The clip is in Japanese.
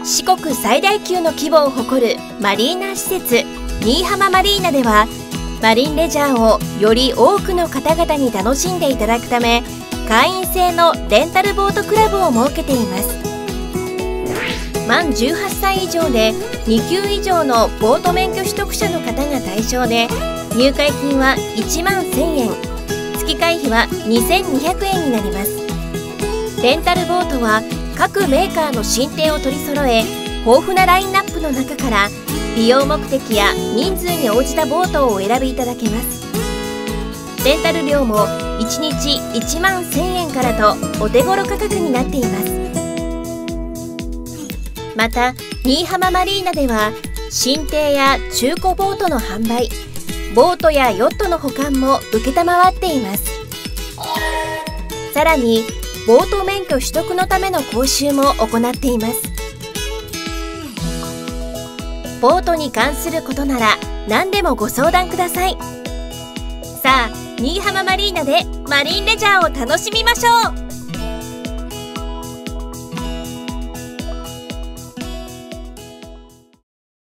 四国最大級の規模を誇るマリーナ施設新居浜マリーナでは、マリンレジャーをより多くの方々に楽しんでいただくため、会員制のレンタルボートクラブを設けています。満18歳以上で2級以上のボート免許取得者の方が対象で、入会金は1万1000円、月会費は2200円になります。レンタルボートは各メーカーの新艇を取り揃え、豊富なラインナップの中から利用目的や人数に応じたボートをお選びいただけます。レンタル料も1日1万1000円からとお手頃価格になっています。また新居浜マリーナでは新艇や中古ボートの販売、ボートやヨットの保管も承っています。さらにボート免許取得のための講習も行っています。ボートに関することなら何でもご相談ください。さあ、新居浜マリーナでマリンレジャーを楽しみましょう。